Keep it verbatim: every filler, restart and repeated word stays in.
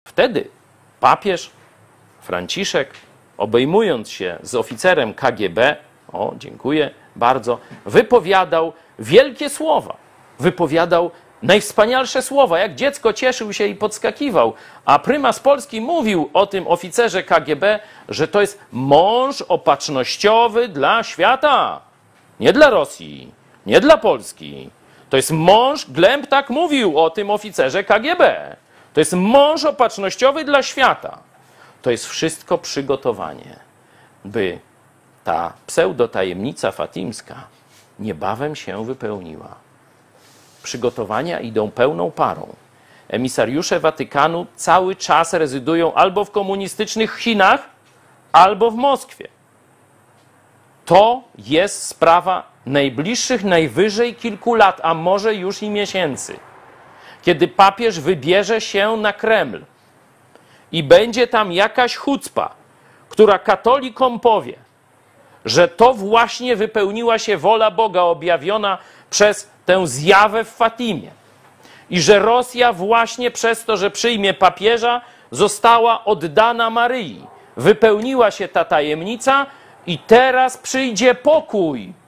Wtedy papież Franciszek, obejmując się z oficerem K G B, o, dziękuję bardzo, wypowiadał wielkie słowa. Wypowiadał najwspanialsze słowa, jak dziecko cieszył się i podskakiwał. A prymas Polski mówił o tym oficerze K G B, że to jest mąż opatrznościowy dla świata. Nie dla Rosji, nie dla Polski. To jest mąż, Glemp tak mówił o tym oficerze K G B. To jest mąż opatrznościowy dla świata. To jest wszystko przygotowanie, by ta pseudotajemnica fatimska niebawem się wypełniła. Przygotowania idą pełną parą. Emisariusze Watykanu cały czas rezydują albo w komunistycznych Chinach, albo w Moskwie. To jest sprawa najbliższych najwyżej kilku lat, a może już i miesięcy. Kiedy papież wybierze się na Kreml i będzie tam jakaś chucpa, która katolikom powie, że to właśnie wypełniła się wola Boga objawiona przez tę zjawę w Fatimie i że Rosja właśnie przez to, że przyjmie papieża, została oddana Maryi. Wypełniła się ta tajemnica i teraz przyjdzie pokój.